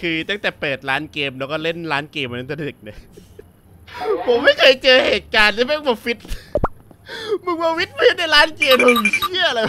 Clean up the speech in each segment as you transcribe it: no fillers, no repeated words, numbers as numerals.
คือตั้งแต่เปิดร้านเกมแล้วก็เล่นร้านเกมมาตั้งแต่เด็กเนี่ยผมไม่เคยเจอเหตุการณ์ที่แม่งมาฟิตมึงมาฟิตในร้านเกมมึงเชี่ยอะไร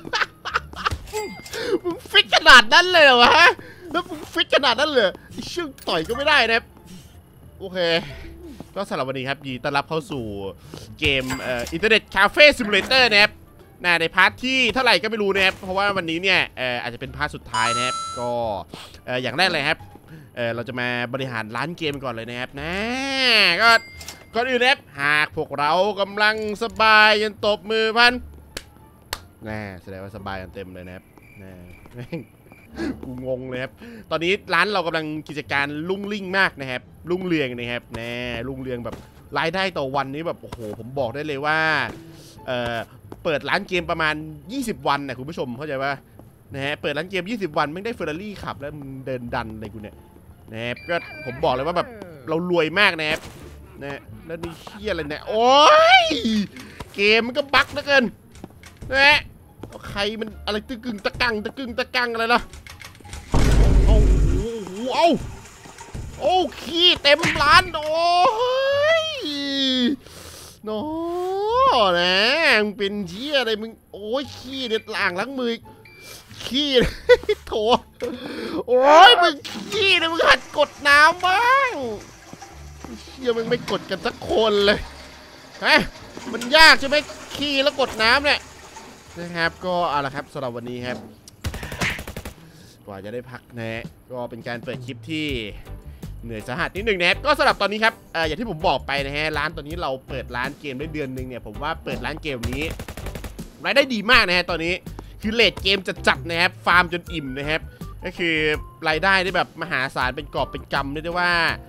มึงฟิตขนาดนั้นเลยเหรอวะแล้วมึงฟิตขนาดนั้นเลยเชื่อต่อยก็ไม่ได้นะโอเคก็สำหรับวันนี้ครับยินดีต้อนรับเข้าสู่เกมอินเทอร์เน็ตคาเฟ่ซิมูเลเตอร์นะครับในพาร์ทที่เท่าไหร่ก็ไม่รู้นะครับเพราะว่าวันนี้เนี่ยอาจจะเป็นพาร์ทสุดท้ายนะครับก็อย่างแรกเลยครับเราจะมาบริหารร้านเกมก่อนเลยนะครับนะก็ก่อนอื่นนะครับหากพวกเรากำลังสบายยันตบมือพันแสดงว่าสบายกันเต็มเลยนะครับกูงงเลยครับตอนนี้ร้านเรากำลังกิจการรุ่งริ่งมากนะครับรุ่งเรืองนะครับรุ่งเรืองแบบรายได้ต่อวันนี้แบบโอ้โหผมบอกได้เลยว่าเปิดร้านเกมประมาณ20วันนะคุณผู้ชมเข้าใจป่ะนะฮะเปิดร้านเกม20วันไม่ได้เฟอร์รารี่ขับแล้วมึงเดินดันอะไรกูเนี่ยนะครับก็ผมบอกเลยว่าแบบเรารวยมากนะครับนะแล้วนี่เชี่ยอะไรเนี่ยโอ้ยเกมมันก็บั๊กเหลือเกินนะใครมันอะไรตะกึ่งตะกังอะไรล่ะโอ้โหโอ้ขี้เต็มร้านโอ้ยโน้นะมึงเป็นเชี่ยอะไรมึงโอ้ยขี้เด็ดล้างมือขี้โถโอ้ยมึงขี้นะมึงหัดกดน้ำบ้างเชี่ยมึงไม่กดกันสักคนเลยฮะมันยากใช่ไหมขี้แล้วกดน้ำเนี่ยนะครับก็เอาละครับสำหรับวันนี้ครับกว่าจะได้พักนะก็เป็นการเปิดคลิปที่เหนื่อยสาหัสนิดนึงนะครับก็สำหรับตอนนี้ครับอย่างที่ผมบอกไปนะฮะร้านตอนนี้เราเปิดร้านเกมได้เดือนนึงเนี่ยผมว่าเปิดร้านเกมนี้รายได้ดีมากนะฮะตอนนี้คือเรทเกมจะจัดนะครับฟาร์มจนอิ่มนะครับก็คือรายได้ได้แบบมหาศาลเป็นกอบเป็นกำเรียกได้ว่า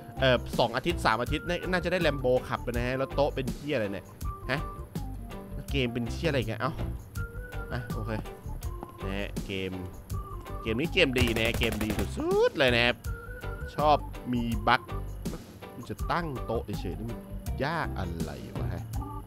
2 อาทิตย์3 อาทิตย์น่าจะได้แลมโบขับไปนะฮะแล้วโต๊ะเป็นเที่ยอะไรเนี่ยฮะเกมเป็นเที่ยอะไรกันเอ้าโอเคนะฮะเกมนี้เกมดีนะเกมดีสุดๆเลยนะครับชอบมีบั๊กมันจะตั้งโต๊ะเฉยๆนี่ยากอะไรวะฮะ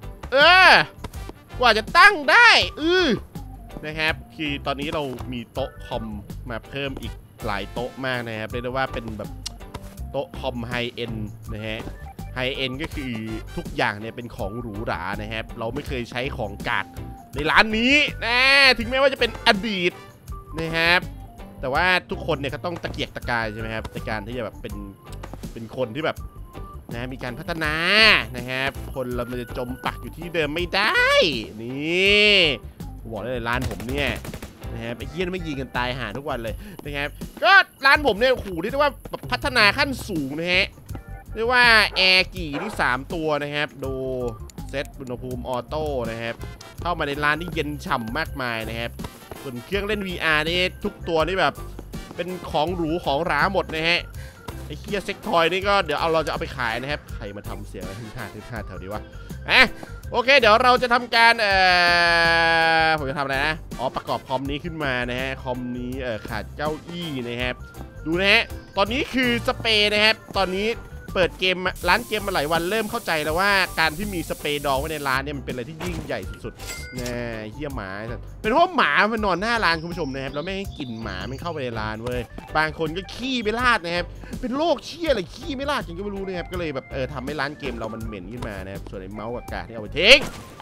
กว่าจะตั้งได้นะครับคือตอนนี้เรามีโต๊ะคอมมาเพิ่มอีกหลายโต๊ะมากนะครับเรียกได้ว่าเป็นแบบโต๊ะคอมไฮเอ็นนะฮะไฮเอ็นก็คือทุกอย่างเนี่ยเป็นของหรูหรานะครับเราไม่เคยใช้ของกากในร้านนี้นะถึงแม้ว่าจะเป็นอดีตนะครับแต่ว่าทุกคนเนี่ยก็ต้องตะเกียกตะกายใช่ไหมครับในการที่จะแบบเป็นคนที่แบบนะมีการพัฒนานะครับคนเราจะจมปักอยู่ที่เดิมไม่ได้นี่บอกได้เลยร้านผมเนี่ยนะครับไอ้เหี้ยไม่ยิงกันตายหาทุกวันเลยนะครับก็ร้านผมเนี่ยโอ้โหเรียกได้ว่าพัฒนาขั้นสูงนะฮะเรียกว่าแอร์กี่ที่3ตัวนะครับดูเซตอุณหภูมิออโต้นะครับเข้ามาในร้านที่เย็นฉ่ำมากมายนะครับส่วนเครื่องเล่น VR นี่ทุกตัวนี่แบบเป็นของหรูของหราหมดนะฮะไอ้เคียเซ็กทอยนี่ก็เดี๋ยวเราจะเอาไปขายนะครับใครมาทำเสียงอะไรที่ท่าแถวนี้วะโอเคเดี๋ยวเราจะทำการผมจะทำอะไรนะประกอบคอมนี้ขึ้นมานะฮะคอมนี้ขาดเก้าอี้นะครับดูนะฮะตอนนี้คือสเปรย์นะครับตอนนี้เปิดเกมร้านเกมมาหลายวันเริ่มเข้าใจแล้วว่าการที่มีสเปรย์ดองไว้ในร้านเนี่ยมันเป็นอะไรที่ยิ่งใหญ่สุดๆนะเหี้ยหมาเป็นเพราะหมามันนอนหน้าร้านคุณผู้ชมนะครับแล้วไม่ให้กลิ่นหมามันเข้าไปในร้านเว้ยบางคนก็ขี้ไม่ลาดนะครับเป็นโรคเชี่ยอะไรขี้ไม่ลาดจริงก็ไม่รู้นะครับก็เลยแบบทำให้ร้านเกมเรามันเหม็นขึ้นมานะครับส่วนไอ้เมาส์กับกาที่เอาไปทิ้งไป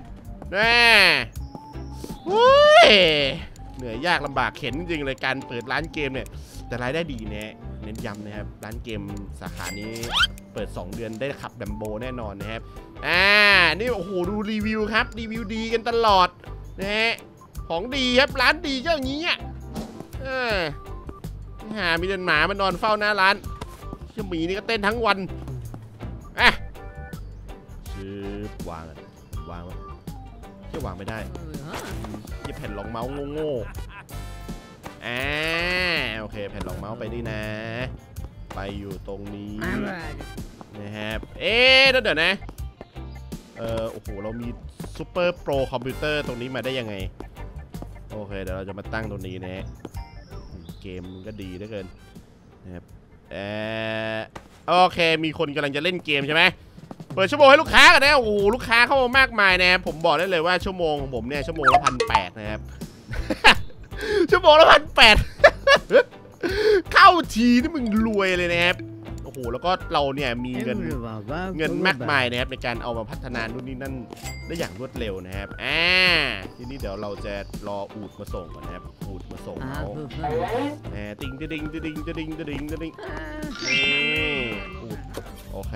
เหนื่อยยากลำบากเข็นจริงๆเลยการเปิดร้านเกมเนี่ยแต่รายได้ดีนะเน้นย้ำนะครับร้านเกมสาขานี้เปิด2 เดือนได้ขับแบมโบแน่นอนนะครับนี่โอ้โหดูรีวิวครับรีวิวดีกันตลอดนะฮะของดีครับร้านดีก็อย่างนี้มีเดินหมามันนอนเฝ้าหน้าร้านเจ้าหมีนี่ก็เต้นทั้งวันชื่อวางจะวางไม่ได้จะแผ่นรองเมาส์โง่โอเคแผ่นรองเมาส์ไปดีนะไปอยู่ตรงนี้นะครับเดี๋ยวนะโอ้โหเรามีซูเปอร์โปรคอมพิวเตอร์ตรงนี้มาได้ยังไงโอเคเดี๋ยวเราจะมาตั้งตรงนี้นะเกมมันก็ดีเหลือเกินนะครับโอเคมีคนกำลังจะเล่นเกมใช่ไหมเปิดชั่วโมงให้ลูกค้ากันนะโอ้โหลูกค้าเข้ามามากมายนะครับผมบอกได้เลยว่าชั่วโมงของผมเนี่ยชั่วโมงละ1,800นะครับชั่วโมงละ1,800เข้าทีนี่มึงรวยเลยนะครับโอ้โหแล้วก็เราเนี่ยมีเงินมากมายนะครับในการเอามาพัฒนานู่นนี่นั่นได้อย่างรวดเร็วนะครับทีนี้เดี๋ยวเราจะรออูดมาส่งก่อนนะครับอูดมาส่งเขาติงติงติงติงติงติงติงนี่อูดโอเค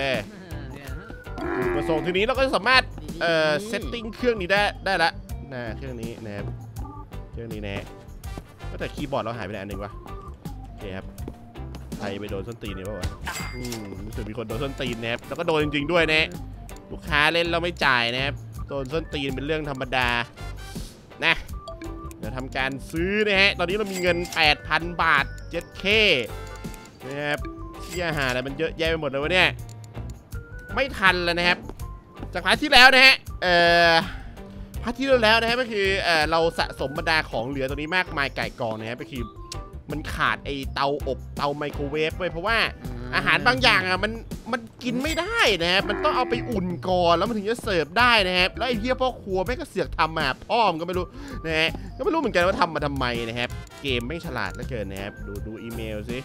อูดมาส่งทีนี้เราก็สามารถเซตติ้งเครื่องนี้ได้ละนะเครื่องนี้นะครับเครื่องนี้นะก็แต่คีย์บอร์ดเราหายไปไหนอันหนึ่งวะโอเคครับใครไปโดนส้นตีนนี่ป่าวะรู้สึกมีคนโดนส้นตีนนะครับแล้วก็โดนจริงๆด้วยนะลูกค้าเล่นเราไม่จ่ายนะครับโดนส้นตีนเป็นเรื่องธรรมดานะเดี๋ยวทำการซื้อนะฮะตอนนี้เรามีเงิน 8,000 บาท 7K นะครับที่อาหารอะไรมันเยอะแยะไปหมดเลยวะเนี่ยไม่ทันแล้วนะครับจากพาร์ทที่แล้วนะฮะพาร์ทที่แล้วนะฮะก็คือเราสะสมบรรดาของเหลือตัวนี้มากมายไก่กองนะครับก็คือมันขาดไอเตาอบเตาไมโครเวฟเพราะว่าอาหารบางอย่างอ่ะมันกินไม่ได้นะครับมันต้องเอาไปอุ่นก่อนแล้วมันถึงจะเสิร์ฟได้นะครับแล้วไอ้เหี้ยพ่อครัวแม่ก็เสือกทำมาพ่อมก็ไม่รู้นะฮะก็ไม่รู้เหมือนกันว่าทำมาทำไมนะครับเกมไม่ฉลาดเหลือเกินนะครับดูอีเมลสิ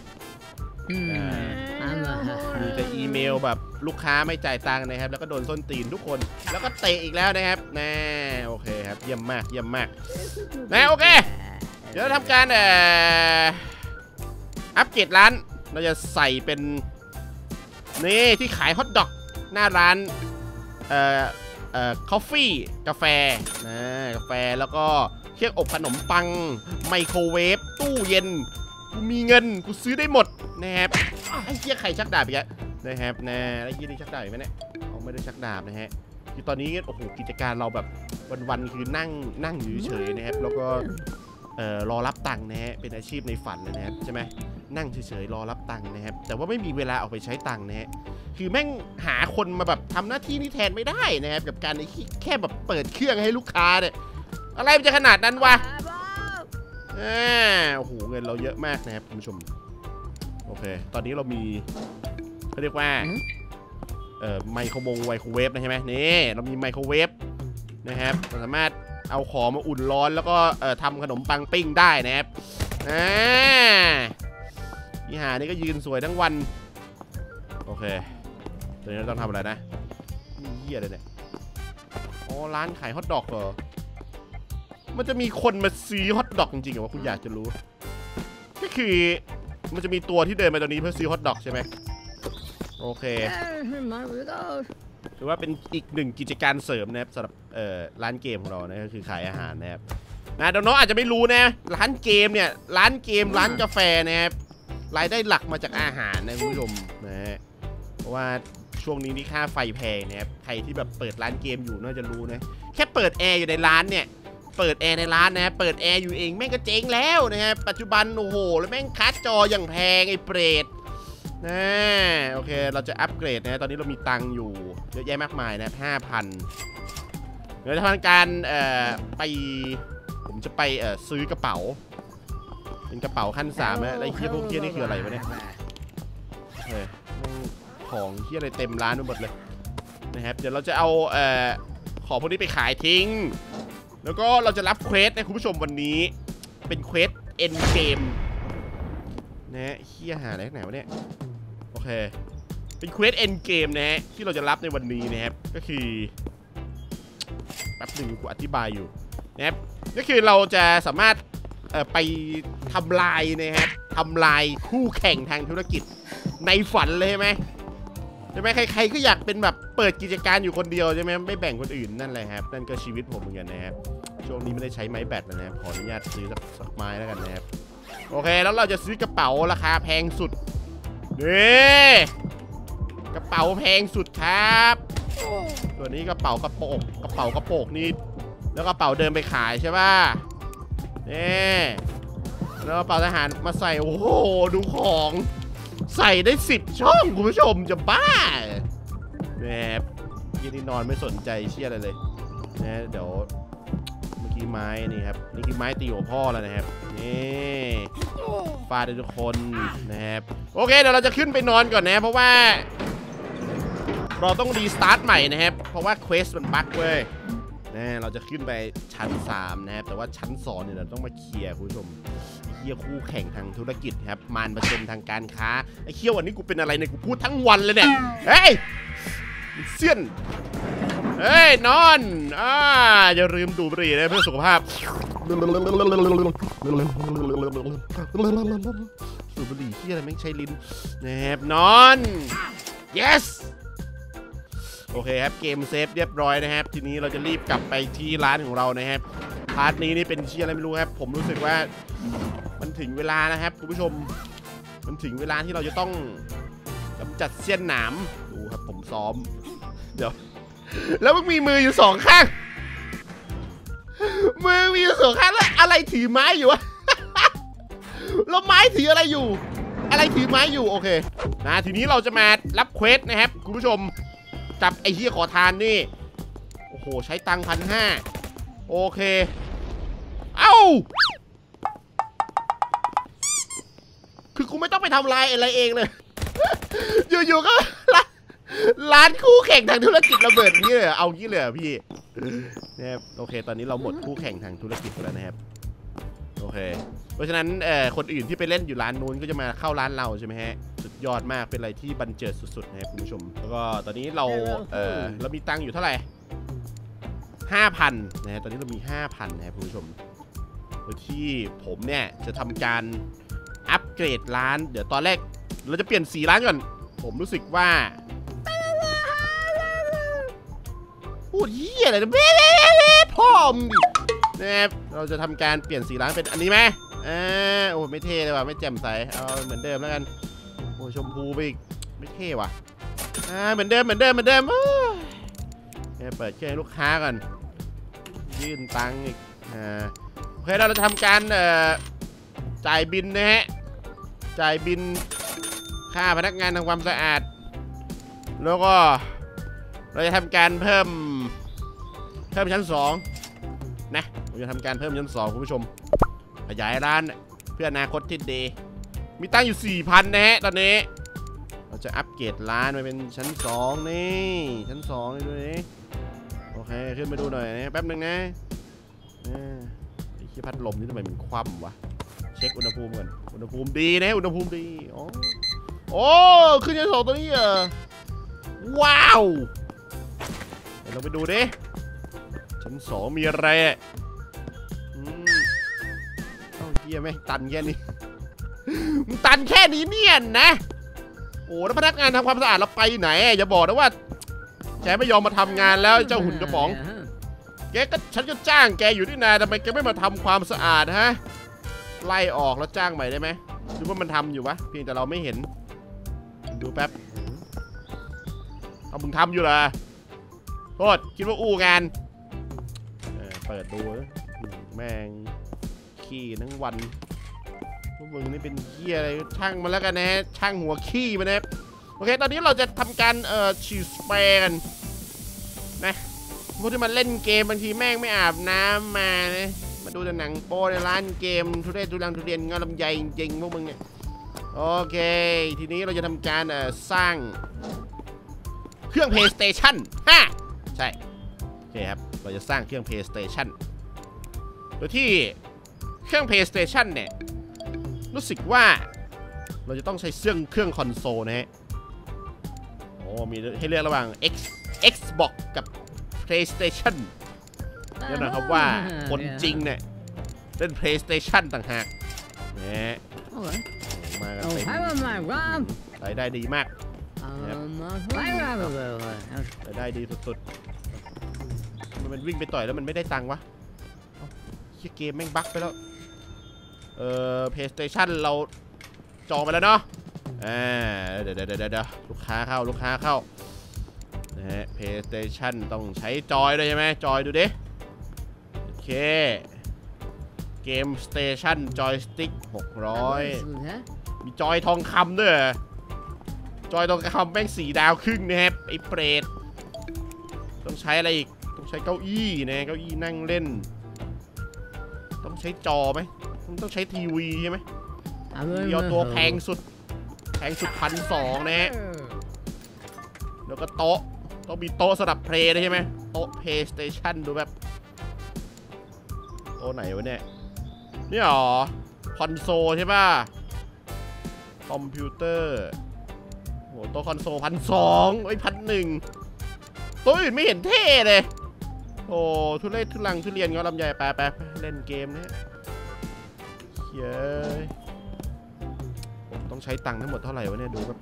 มีแต่อีเมลแบบลูกค้าไม่จ่ายตังค์นะครับแล้วก็โดนส้นตีนทุกคนแล้วก็เตะอีกแล้วนะครับนะโอเคครับเยี่ยมมากเยี่ยมมากนะโอเคเดี๋ยวทำการอัปเกรดร้านเราจะใส่เป็นนี่ที่ขายฮอทดอกหน้าร้านคอฟฟี่กาแฟนะกาแฟแล้วก็เครื่องอบขนมปังไมโครเวฟตู้เย็นกูมีเงินกูซื้อได้หมดนะครับไอ้เหี้ยไข่ชักดาบอีกแล้วนะครับนะไอ้เหี้ยนี่ชักดาบอีกไหมเนี่ยเขาไม่ได้ชักดาบนะฮะคือตอนนี้โอ้โหกิจการเราแบบวันๆคือนั่งอยู่เฉยๆนะครับแล้วก็รอรับตังค์นะฮะเป็นอาชีพในฝันเลยนะครับใช่ไหมนั่งเฉยๆรอรับตังค์นะครับแต่ว่าไม่มีเวลาออกไปใช้ตังค์นะฮะคือแม่งหาคนมาแบบทำหน้าที่นี้แทนไม่ได้นะครับกับการแค่แบบเปิดเครื่องให้ลูกค้าเนี่ยอะไรมันจะขนาดนั้นวะโอ้โหเงินเราเยอะมากนะครับคุณผู้ชมโอเคตอนนี้เรามีเขาเรียกว่าไมโครเวฟนะใช่ไหมนี่เรามีไมโครเวฟนะครับเราสามารถเอาของมาอุ่นร้อนแล้วก็ทำขนมปังปิ้งได้นะครับนี่หานี่ก็ยืนสวยทั้งวันโอเคตอนนี้เราต้องทำอะไรนะเหี้ยอะไรเนี่ยอ๋อร้านขายฮอทดอกเหรอมันจะมีคนมาซื้อฮอทดอกจริงๆเหรอวะคุณอยากจะรู้ก็คือมันจะมีตัวที่เดินมาตรงนี้เพื่อซื้อฮอทดอกใช่ไหมโอเคถือว่าเป็นอีกหนึ่งกิจการเสริมนะครับสำหรับร้านเกมของเรานะก็คือขายอาหารนะครับนะน้องอาจจะไม่รู้นะร้านเกมเนี่ยร้านกาแฟนะครับรายได้หลักมาจากอาหารนะคุณผู้ชมนะฮะเพราะว่าช่วงนี้นี่ค่าไฟแพงนะครับใครที่แบบเปิดร้านเกมอยู่น่าจะรู้นะแค่เปิดแอร์อยู่ในร้านเนี่ยเปิดแอร์ในร้านนะเปิดแอร์อยู่เองแม่งก็เจ๊งแล้วนะฮะปัจจุบันโอ้โหแล้วแม่งคัสจออย่างแพงไอ้เปรตนะโอเคเราจะอัปเกรดนะตอนนี้เรามีตังค์อยู่เยอะแยะมากมายนะ 5,000 เดี๋ยวทำการผมจะไปซื้อกระเป๋าเป็นกระเป๋าขั้น3นะแล้วไอ้เหี้ยพวกเหี้ยนี่คืออะไรวะเนี่ยของเหี้ยอะไรเต็มร้านไปหมดเลยนะครับเดี๋ยวเราจะเอาของพวกนี้ไปขายทิ้งแล้วก็เราจะรับเควสนะคุณผู้ชมวันนี้เป็นเควสเอ็นเกมนะเหี้ยหาอะไรไหนวะเนี่ยโอเคเป็นเควสเอ็นเกมนะฮะที่เราจะรับในวันนี้นะครับก็คือแป๊บหนึ่งกูอธิบายอยู่นะครับก็คือเราจะสามารถไปทำลายนะครับทำลายคู่แข่งทางธุรกิจในฝันเลยใช่ไหมใครก็อยากเป็นแบบเปิดกิจการอยู่คนเดียวใช่ไหมไม่แบ่งคนอื่นนั่นแหละครับนั่นก็ชีวิตผมเหมือนกันนะครับช่วงนี้ไม่ได้ใช้ไม้แบตนะครับขออนุญาตซื้อสักไม้แล้วกันนะครับโอเคแล้วเราจะซื้อกระเป๋าราคาแพงสุดนี่กระเป๋าแพงสุดครับตัวนี้กระเป๋ากระโปกนี่แล้วกระเป๋าเดินไปขายใช่ป่ะนี่แล้วกระเป๋าทหารมาใส่โอ้โหดูของใส่ได้10 ช่องคุณผู้ชมจะบ้าแบบยี่นี่นอนไม่สนใจเชี่ยอะไรเลยนะเดี๋ยวเมื่อกี้ไม้นี่ครับนี่คือไม้ตีหัวพ่อแล้วนะครับนี่ฟาดทุกคนนะครับโอเคเดี๋ยวเราจะขึ้นไปนอนก่อนนะเพราะว่าเราต้องรีสตาร์ทใหม่นะครับเพราะว่าเควสมันบั๊กเว้ยนะเราจะขึ้นไปชั้น3นะครับแต่ว่าชั้น2เนี่ยเราต้องมาเคลียร์คุณผู้ชมฮียคู่แข่งทางธุรกิจครับมารประจนทางการค้าไอ้เคี้ยววันนี้กูเป็นอะไรเนี่ยกูพูดทั้งวันเลยเนี่ยเฮ้ยเสี้ยนเฮ้ยนอนอย่าลืมดูดบุหรี่นะเพื่อสุขภาพสูบบุหรี่ที่อะไรแม่งใช้ลิ้นนะครับนอน yes โอเคครับเกมเซฟเรียบร้อยนะครับทีนี้เราจะรีบกลับไปที่ร้านของเรานะครับพาร์ทนี้นี่เป็นเชี่ยอะไรไม่รู้ครับผมรู้สึกว่ามันถึงเวลานะครับคุณผู้ชมมันถึงเวลาที่เราจะต้องกำจัดเสี้ยนหนามดูครับผมซ้อมเดี๋ยวแล้วมึงมีมืออยู่2 ข้างมือมีอยู่2 ข้างแล้วอะไรถือไม้อยู่วะแล้วไม้ถืออะไรอยู่อะไรถือไม้อยู่โอเคนะทีนี้เราจะมารับเควสนะครับคุณผู้ชมจับไอ้เหี้ยขอทานนี่โอ้โหใช้ตังค์1,500โอเคเอ้าคือกูไม่ต้องไปทำลายอะไรเองเลยอยู่ๆก็ร้านคู่แข่งทางธุรกิจระเบิดนี้เลยเอางี้เลยพี่นะครับโอเคตอนนี้เราหมดคู่แข่งทางธุรกิจแล้วนะครับโอเคเพราะฉะนั้นคนอื่นที่ไปเล่นอยู่ร้านนู้นก็จะมาเข้าร้านเราใช่ไหมฮะสุดยอดมากเป็นอะไรที่บันเจิดสุดๆนะครับคุณผู้ชมแล้วก็ตอนนี้เรามีตังค์อยู่เท่าไหร่ 5,000 นะฮะตอนนี้เรามี 5,000 นะครับคุณผู้ชมโดยที่ผมเนี่ยจะทำการอัปเกรดร้านเดี๋ยวตอนแรกเราจะเปลี่ยนสีร้านก่อนผมรู้สึกว่าพูดเหี้ยอะไรนะพ่อมดินะครับเราจะทำการเปลี่ยนสีร้านเป็นอันนี้ไหมโอ้ไม่เท่เลยว่ะไม่แจ่มใสเอาเหมือนเดิมแล้วกันโอ้ชมพูไปอีกไม่เท่ว่ะเหมือนเดิมเปิดเครื่องให้ลูกค้าก่อนยื่นตังค์อีกโอเคเราจะทำการจ่ายบินนะฮะจ่ายบินค่าพนักงานทำความสะอาดแล้วก็เราจะทำการเพิ่มชั้น2นะเราจะทำการเพิ่มชั้น2คุณผู้ชมขยายร้านเพื่ออนาคตที่ดีมีตั้งอยู่ 4,000 นะฮะตอนนี้เราจะอัปเกรดร้านไปเป็นชั้น2นี่ชั้น2นี่ดูนี่โอเคขึ้นไปดูหน่อยนะแป๊บนึงนะไอ้ขี้พัดลมนี่ทำไมมันคว่ำวะเช็คอุณหภูมิก่อนอุณหภูมิดีนะอุณหภูมิดีโอ้ขึ้นชั้น2ตัวนี้ว้าวเดี๋ยวเราไปดูดิชั้น2มีอะไรเฮียแม่งตันแค่นี้มึงตันแค่นี้เนี่ยนะโอ้แล้วพนักงานทำความสะอาดเราไปไหนอย่าบอกนะว่าแกไม่ยอมมาทำงานแล้วเจ้าหุ่นกระป๋องฉันก็จ้างแกอยู่ที่นาทำไมแกไม่มาทำความสะอาดฮะไล่ออกแล้วจ้างใหม่ได้ไหมหรือว่ามันทำอยู่วะเพียงแต่เราไม่เห็นดูแป๊บเอามึงทำอยู่เหรอโทษคิดว่าอู้งานเปิดดูแม่งขี้ทั้งวันพวกมึงนี่เป็นขี้อะไรช่างมาแล้วกันนะช่างหัวขี้มานะโอเคตอนนี้เราจะทำการฉีดสเปรย์กันนะพวกที่มันเล่นเกมบางทีแม่งไม่อาบน้ำมานะมาดูแต่หนังโป้ในร้านเกมทุเรศทุรังทุเรียนเงาลำไยจริงๆพวกมึงเนี่ยโอเคทีนี้เราจะทำการสร้างเครื่อง PlayStation 5ใช่โอเคครับเราจะสร้างเครื่อง PlayStation โดยที่เครื่อง PlayStation เนี่ยรู้สึกว่าเราจะต้องใช้เครื่องคอนโซลนะฮะโอ้มีให้เลือกระหว่าง Xbox กับ PlayStation นั่นนะครับว่าคนจริงเนี่ยเล่น PlayStation ต่างหากเนี่ยมากันเต็มรายได้ดีมากรายได้ดีสุดๆมันวิ่งไปต่อยแล้วมันไม่ได้ตังค์วะเกมแม่งบั๊กไปแล้วPlayStation เราจองไปแล้วเนาะเดี๋ยวลูกค้าเข้านะฮะ PlayStation ต้องใช้จอยด้วยใช่ไหมจอยดูดิโอเคเกม Station จอยสติ๊ก600มีจอยทองคำด้วยจอยทองคำแม่ง4 ดาวครึ่งนะครับไอ้เปรตต้องใช้อะไรอีกต้องใช้เก้าอี้นะเก้าอี้นั่งเล่นต้องใช้จอไหมต้องใช้ทีวีใช่ไหมทีวีเอาตัวแพงสุด1,200นะฮะแล้วก็โต๊ะต้องมีโต๊ะสำหรับเพลย์ใช่ไหมโต๊ะ PlayStation ดูแบบโต๊ะไหนวะเนี่ยนี่หรอคอนโซลใช่ป่ะคอมพิวเตอร์โหโต๊ะคอนโซล1,200ไอ้1,100ตัวอื่นไม่เห็นเท่เลยโอ้ทุเรศทุลังทุเรียนก็ลำใหญ่ไปเล่นเกมนะเย้ยผมต้องใช้ตังค์ทั้งหมดเท่าไหร่วะเนี่ยดูครับ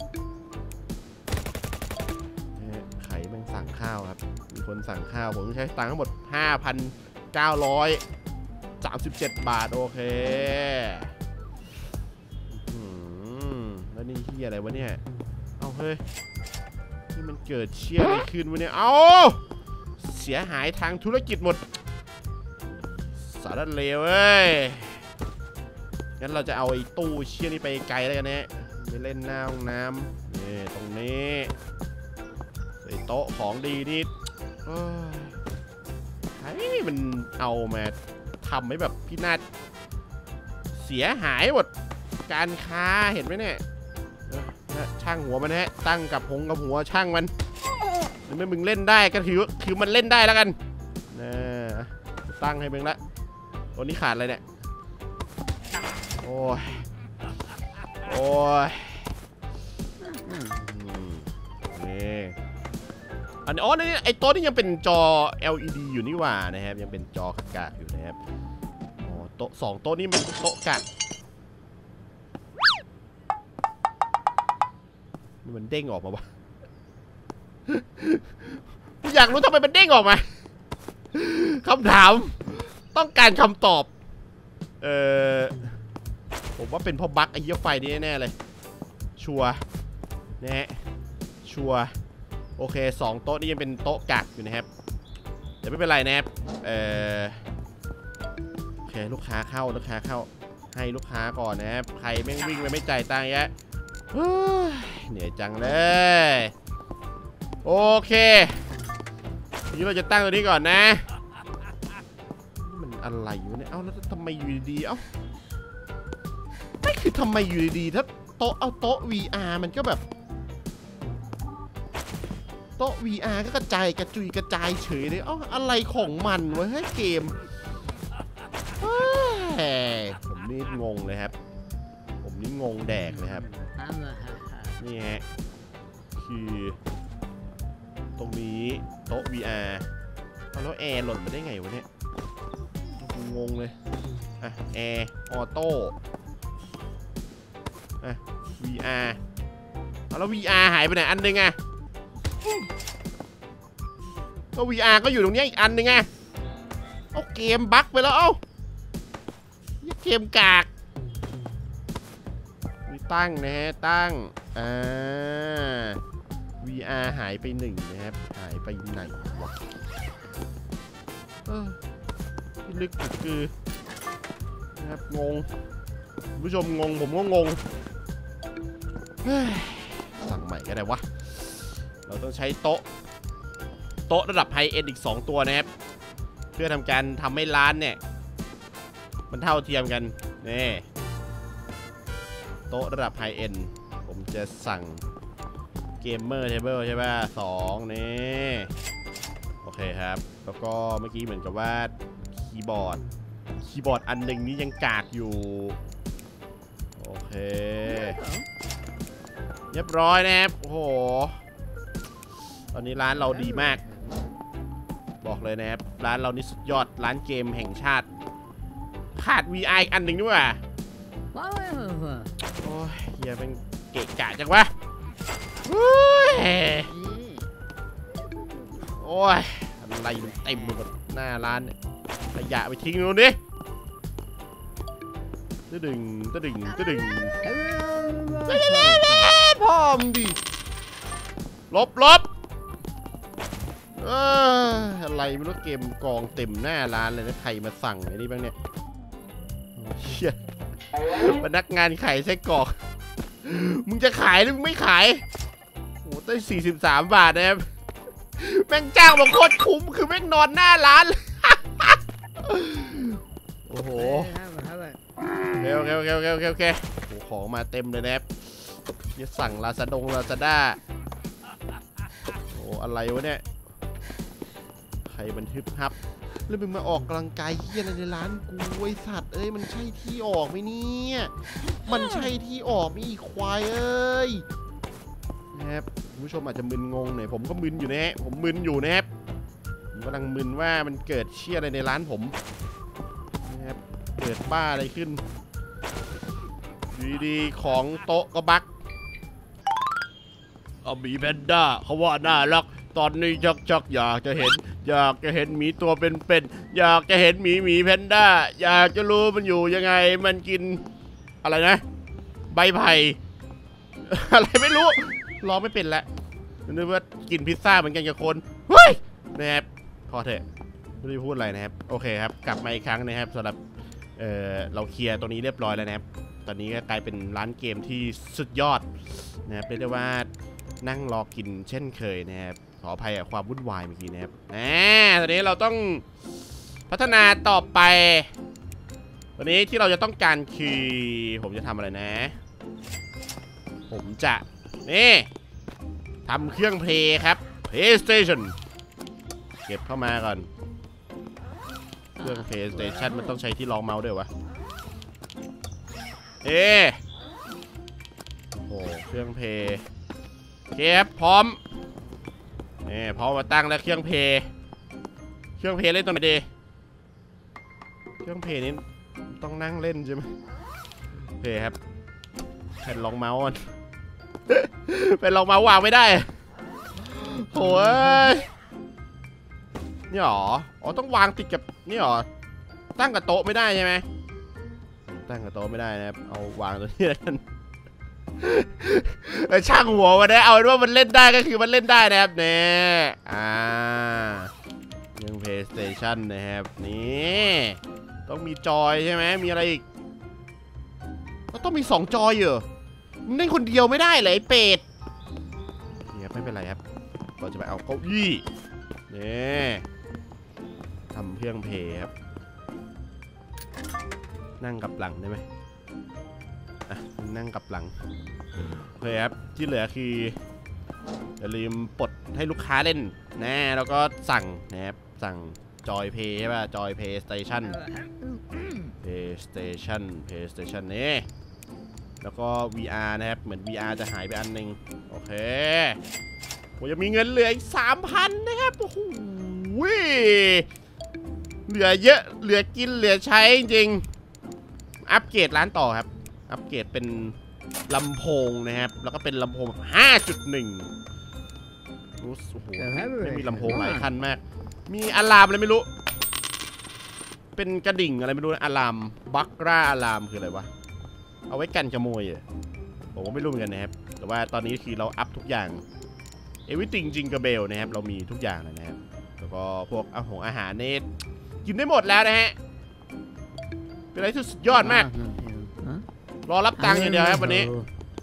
ไข่แม่งสั่งข้าวครับมีคนสั่งข้าวผมต้องใช้ตังค์ทั้งหมด 5,937 บาทโอเคแล้วนี่ที่อะไรวะเนี่ยเอาเฮ้ยนี่มันเกิดเชี่ยอะไรขึ้นวะเนี่ยเอาเสียหายทางธุรกิจหมดสารเลวเว้ยงั้นเราจะเอาไอ้ตู้เชี่ยนี่ไปไกลแล้วกันเนี่ยไปเล่นหน้าห้องน้ำนี่ตรงนี้ไอ้โต๊ะของดีนี่ไอ้มันเอามาทำให้แบบพินาศเสียหายหมดการค้าเห็นไหมเนี่ยช่างหัวมันฮะตั้งกับหัวช่างมันหรือไม่มึงเล่นได้ก็คือมันเล่นได้แล้วกันตั้งให้มึงละตัวนี้ขาดอะไรเนี่ยโอ้ยนี่อันนี้นี่ไอโต๊ะนี่ยังเป็นจอ LED อยู่นี่หว่านะครับยังเป็นจอกากอยู่นะครับโอ้โต๊ะ2 โต๊ะนี่มันโต๊ะกากมันเด้งออกมาวะ อยากรู้ทำไมมันเด้งออกมาคำถามต้องการคำตอบผมว่าเป็นเพราะบั๊กไอ้เหี้ยไฟนี่แน่เลยชัวร์นะฮะชัวร์โอเค2 โต๊ะนี่ยังเป็นโต๊ะกักอยู่นะครับเดี๋ยวไม่เป็นไรนะครับโอเคลูกค้าเข้าให้ลูกค้าก่อนนะครับใครแม่งวิ่งไปไม่จ่ายตังค์แยะเหนื่อยจังเลยโอเคทีนี้เราจะตั้งตัวนี้ก่อนนะมันอะไรอยู่เนี่ยเอ้าแล้วทำไมอยู่ดีเอ้าไม่คือทำไมอยู่ดีถ้าโต๊ะ VR มันก็แบบโต๊ะ VR ก็กระจายกระจุยกระจายเฉยเลยเอ้าอะไรของมันวะเฮ้ยเกมผมนี่งงเลยครับผมนี่งงแดกเลยครับนี่ฮะคือตรงนี้โต๊ะ VR แล้วแอร์หล่นมาได้ไงวะเนี่ยงงเลยแอร์ออโต้VR แล้ว VR หายไปไหนอันนึงก็ VR ก็อยู่ตรงนี้อีกอันนึงเอาเกมบั๊กไปแล้วเกมกากตั้งนะฮะตั้งVR หายไป1นะครับหายไปไหนวะที่ลึกคือนะครับงงผู้ชมงงผมก็งงสั่งใหม่ก็ได้วะเราต้องใช้โต๊ะระดับไฮเอ็นอีก2 ตัวนะครับเพื่อทำการทำให้ร้านเนี่ยมันเท่าเทียมกันนี่โต๊ะระดับไฮเอ็นผมจะสั่งเกมเมอร์เทเบิลใช่ป่ะ2นี่โอเคครับแล้วก็เมื่อกี้เหมือนกับว่าคีย์บอร์ดอันหนึ่งนี้ยังกากอยู่โอเคเรียบร้อยนะครับโอ้โหตอนนี้ร้านเราดีมากบอกเลยนะครับร้านเรานี่สุดยอดร้านเกมแห่งชาติขาด VR อีกอันหนึ่งด้วยโอ้ยเฮียเป็นเกะกะจังวะโอ้ยอะไรมันเต็มหมดหน้าร้านเนี่ยขยะไปทิ้งตรงนี้ดึงพร้อมดิลบอะไรไม่รู้เกมกองเต็มหน้าร้านเลยนะใครมาสั่งไอ้นี่บ้างเนี่ยเชี่ยพนักงานขายไส้กรอกมึงจะขายหรือมึงไม่ขายโอ้ได้43 บาทนะครับแม่งจ้างมาโคตรคุ้มคือแม่งนอนหน้าร้านโอ้โหโอเคของมาเต็มเลยนะครับจะสั่งลาซาด้าโอ้อะไรวะเนี่ยใครมันฮึบฮับแล้วมึงมาออกกำลังกายเฮี้ยอะไรในร้านกูไอ้สัตว์เอ้ยมันใช่ที่ออกไหมเนี่ยมันใช่ที่ออกมีควายเอ้ยนะครับคุณผู้ชมอาจจะมึนงงหน่อยผมก็มึนอยู่นะฮะผมมึนอยู่นะครับผมกำลังมึนว่ามันเกิดเชี่ยอะไรในร้านผมนะครับเกิดบ้าอะไรขึ้นดีๆของโต๊ะก็บักเอาหมีแพนด้าเขาว่าน่ารักตอนนี้ชักอยากจะเห็นหมีตัวเป็นอยากจะเห็นหมีแพนด้าอยากจะรู้มันอยู่ยังไงมันกินอะไรนะใบไผ่ อะไรไม่รู้ร้องไม่เป็นแล้วนึกว่ากินพิซซ่าเหมือนกันกับคนเฮ้ยนะครับพอเถอะไม่ได้พูดอะไรนะครับโอเคครับกลับมาอีกครั้งนะครับสำหรับเราเคลียร์ตัวนี้เรียบร้อยแล้วนะครับตอนนี้ก็กลายเป็นร้านเกมที่สุดยอดนะครับเรียกได้ว่านั่งรอกินเช่นเคยนะครับขออภัยกับความวุ่นวายเมื่อกี้นะครับตอนนี้เราต้องพัฒนาต่อไปวันนี้ที่เราจะต้องการคือผมจะทำอะไรนะผมจะนี่ทำเครื่องเพลย์ครับ PlayStation เก็บเข้ามาก่อนเครื่อง PlayStation มันต้องใช้ที่รองเมาส์ด้วยวะโอ้เครื่องเพลย์เก็บพร้อมพร้อมมาตั้งแล้วเครื่องเพลย์เล่นตรงไหนดีเครื่องเพลย์นี้ต้องนั่งเล่นใช่ไหมเพลย์ครับแผ่นรองเมาส์เป็นรองเมาส์วางไม่ได้โอ้ยนี่หรออ๋อต้องวางติดกับนี่หรอตั้งกับโต๊ะไม่ได้ใช่ไหมตั้งกับโต๊ะไม่ได้นะครับเอาวางตัวนี้แล้วกันช่างหัวมันได้เอาเป็นว่ามันเล่นได้ก็คือมันเล่นได้นะครับเนี่ยยัง PlayStation นะครับนี่ต้องมีจอยใช่ไหมมีอะไรอีกต้องมี2จอยเหรอมึงเล่นคนเดียวไม่ได้เลยไอ้เป็ดเนี่ยไม่เป็นไรครับเราจะไปเอาเก้าอี้นี่ทำเครื่องเพลย์ครับนั่งกับหลังได้ไหมนั่งกับหลังโอเคครับที่เหลือคืออย่าลืมปลดให้ลูกค้าเล่นนะแล้วก็สั่งนะครับสั่งจอยเพย์ใช่ป่ะจอยเพย์สเตชันนี่แล้วก็ VR นะครับเหมือน VR จะหายไปอันหนึ่งโอเคผมจะมีเงินเหลืออีก 3,000 นะครับโอ้โหเหลือเยอะเหลือกินเหลือใช้จริงอัปเกรดร้านต่อครับอัปเกรดเป็นลำโพงนะครับแล้วก็เป็นลำโพง 5.1 โอ้โหไม่มีลำโพงหลายคันมากมีอะลามอะไรไม่รู้เป็นกระดิ่งอะไรไม่รู้อะลามบัคร่าอะลามคืออะไรวะเอาไว้กันขโมยผมก็ไม่รู้เหมือนกันนะครับแต่ว่าตอนนี้คือเราอัพทุกอย่างeverything jingle bell นะครับเรามีทุกอย่างเลยนะครับแล้วก็พวกอาหารเนตกินได้หมดแล้วนะฮะเป็นอะไรที่สุดยอดมากรอรับตังค์อย่างเดียวครับวันนี้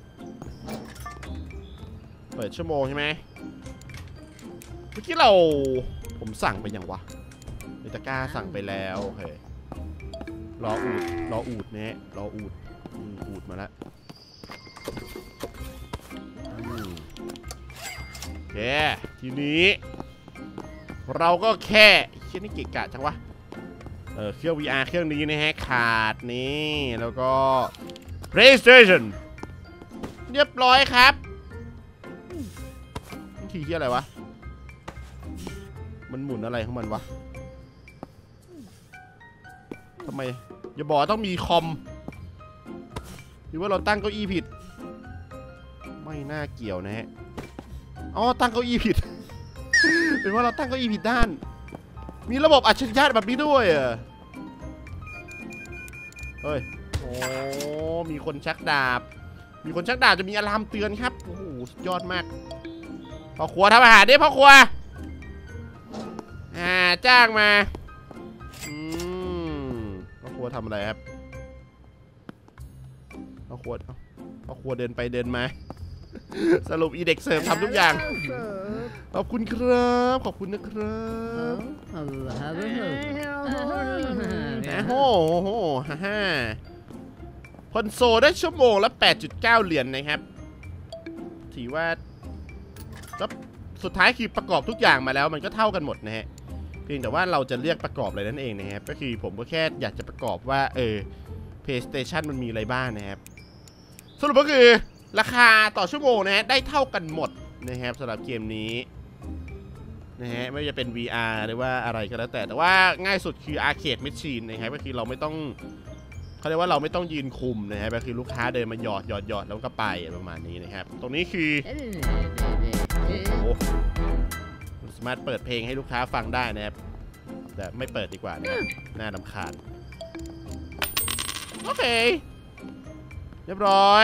เปิดชั่วโมงใช่ไหมเมื่อกี้ผมสั่งไปยังวะเนตก้าสั่งไปแล้วโอเครออูดเนี่ยรออูดมาแล้วโอเคทีนี้เราก็แค่เช่นนี่เกะกะจังวะเครื่อง VR เครื่องนี้นะฮะขาดนี่แล้วก็ PlayStation เรียบร้อยครับนี่คือที่อะไรวะมันหมุนอะไรของมันวะทำไมอย่าบอกต้องมีคอมหรือว่าเราตั้งเก้าอี้ผิดไม่น่าเกี่ยวนะฮะอ๋อตั้งเก้าอี้ผิด เป็นว่าเราตั้งเก้าอี้ผิดด้านมีระบบอัจฉริยะแบบนี้ด้วยเฮ้ยโอ้มีคนชักดาบจะมีอะลามเตือนครับโอ้โหสุดยอดมากพ่อครัวทำอาหารดิพ่อครัวจ้างมาพ่อครัวทำอะไรครับพ่อครัวเดินไปเดินมาสรุปอีเด็กเสิร์ฟทำทุกอย่างขอบคุณครับขอบคุณนะครับโอ้โหฮ่าคอนโซลได้ชั่วโมงละ 8.9 เหรียญนะครับถือว่าแล้วสุดท้ายคือประกอบทุกอย่างมาแล้วมันก็เท่ากันหมดนะฮะพียงแต่ว่าเราจะเลือกประกอบอะไรนั่นเองนะครับก็คือผมก็แค่อยากจะประกอบว่าPlayStation มันมีอะไรบ้างนะครับสรุปก็คือราคาต่อชั่วโมงนะฮะได้เท่ากันหมดนะครับสำหรับเกมนี้นะฮะไม่ว่าจะเป็น VR หรือว่าอะไรก็แล้วแต่ว่าง่ายสุดคือ Arcade Machine นะครับก็คือเราไม่ต้องเขาเรียกว่าเราไม่ต้องยืนคุมนะครับก็คือลูกค้าเดินมาหยอดแล้วก็ไปประมาณนี้นะครับตรงนี้คือโอ้สามารถเปิดเพลงให้ลูกค้าฟังได้นะครับแต่ไม่เปิดดีกว่านะครับน่ารำคาญโอเคเรียบร้อย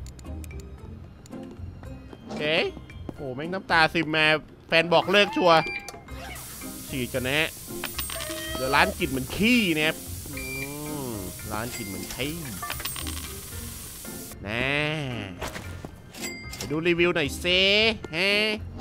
โอเคโอ้แม่งน้ำตาซึมมาแฟนบอกเลิกชัวร์ฉีดกันนะเดี๋ยวร้านกลิ่นเหมือนขี้นะครับร้านกลิ่นเหมือนขี้นะไปดูรีวิวหน่อยเซ่ฮะ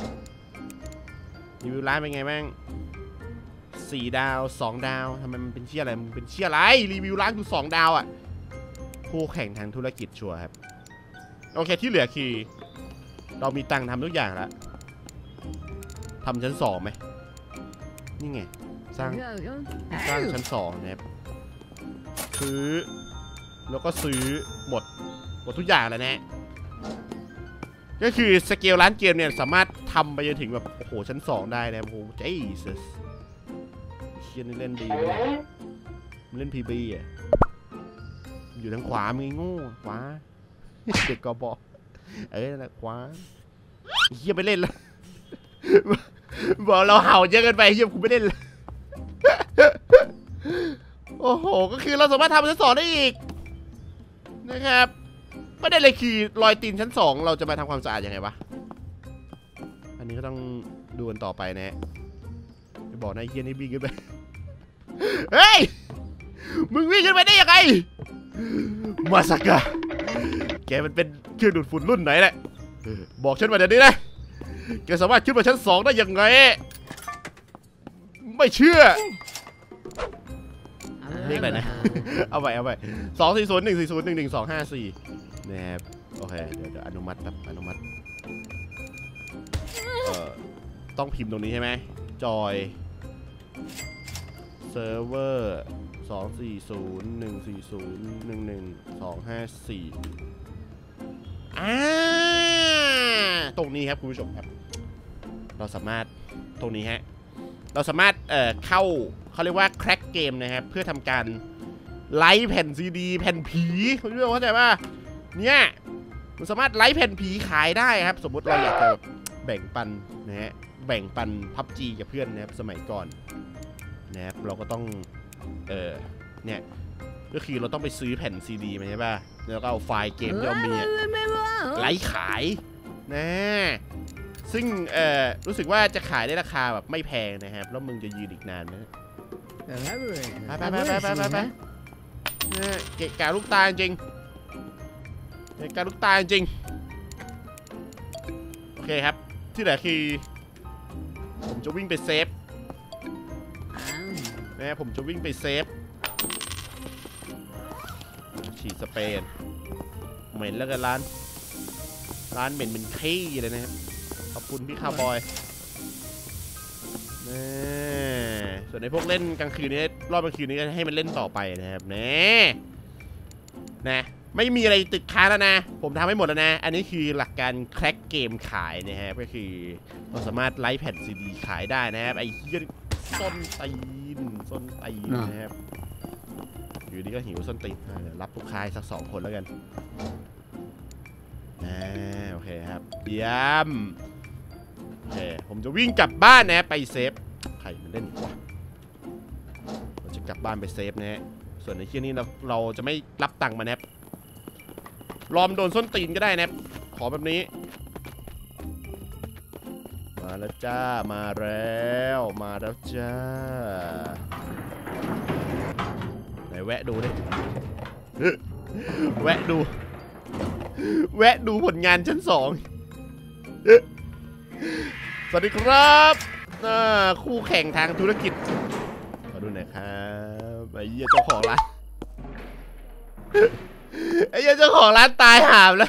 รีวิวร้านเป็นไงบ้าง4 ดาว 2 ดาวทำไมมันเป็นเชี่ยอะไรมันเป็นเชี่ยอะไรรีวิวร้านกู2 ดาวอ่ะคู่แข่งทางธุรกิจชัวร์ครับโอเคที่เหลือคือเรามีตังค์ทำทุกอย่างแล้วทำชั้น2ไหมนี่ไงสร้างชั้น2นะครับซื้อแล้วก็ซื้อหมดทุกอย่างแล้วนะก็คือสเกลร้านเกมเนี่ยสามารถทำไปจนถึงแบบโอ้โหชั้น2ได้นะโอ้โหเจ๊สเชียนี่เล่นดีเลยมันเล่น PB อ่ะอยู่ทางขวามึงโง่ขวาเด็กกบนั่นแหละขวาเฮียไปเล่นแล้วบอกเราเห่าเยอะเกินไปเฮียกูไม่เล่นเลยโอ้โหก็คือเราสามารถทำชั้น2ได้อีกนะครับไม่ได้เลยคือรอยตีนชั้น2เราจะมาทำความสะอาดยังไงวะอันนี้ก็ต้องดูกันต่อไปนะไปบอกนายเฮียนี่วิ่งขึ้นไปเฮ้ยมึงวิ่งขึ้นไปได้ยังไงมาสักกะแกมันเป็นเครื่องดูดฝุ่นรุ่นไหนแหละบอกฉันมาเดี๋ยวนี้นะแกสามารถขึ้นมาชั้น2ได้ยังไงไม่เชื่อเรียกอะไรนะเอาไป24014011254นะครับโอเคเดี๋ยวอนุมัติแบบอนุมัติต้องพิมพ์ตรงนี้ใช่ไหมจอยเซิร์ฟเวอร์24014011254ตรงนี้ครับคุณผู้ชมครับเราสามารถตรงนี้ฮะเราสามารถเข้าเขาเรียกว่าแคร็กเกมนะครับเพื่อทำการไลฟ์แผ่นซีดีแผ่นผีคุณผู้ชมเข้าใจป่ะเนี่ยมันสามารถไลฟ์แผ่นผีขายได้ครับสมมติเราอยากจะแบ่งปันนะฮะแบ่งปันPUBGกับเพื่อนนะครับสมัยก่อนนะครับเราก็ต้องเนี่ยก็คือเราต้องไปซื้อแผ่นซีดีมาใช่ป่ะแล้วก็เอาไฟล์เกมที่เรามีไลฟ์ขายนะซึ่งรู้สึกว่าจะขายได้ราคาแบบไม่แพงนะครับแล้วมึงจะยืนอีกนานไหมไปเกะกะลูกตาจริงเกะกะลูกตาจริงโอเคครับที่เหลือคือผมจะวิ่งไปเซฟนะผมจะวิ่งไปเซฟฉีดสเปรย์เหม็นแล้วกันร้านเหม็นเป็นขี้เลยนะครับขอบคุณพี่คาวบอยส่วนในพวกเล่นกลางคืนนี้รอบกลางคืนนี้ก็ให้มันเล่นต่อไปนะครับนะไม่มีอะไรติดค้างแล้วนะผมทำให้หมดแล้วนะอันนี้คือหลักการแคร็กเกมขายนะครับก็คือเราสามารถไลฟ์แผ่นซีดีขายได้นะครับไอ้เหี้ยส้นตีนนะครับอยู่ดีก็หิวส้นตีนรับลูกค้าสัก2 คนแล้วกันโอเคครับเยี่ยมโอเคผมจะวิ่งกลับบ้านนะไปเซฟใครมันเล่นวะเราจะกลับบ้านไปเซฟนะส่วนในที่นี้เราจะไม่รับตังค์มานะรอมโดนส้นตีนก็ได้นะขอแบบนี้มาแล้วจ้ามาแล้วจ้าไหนแวะดูดิแวะดูผลงานชั้น2สวัสดีครับคู่แข่งทางธุรกิจมาดูหน่อยครับไอ้เหี้ยเจ้าของร้านตายหามแล้ว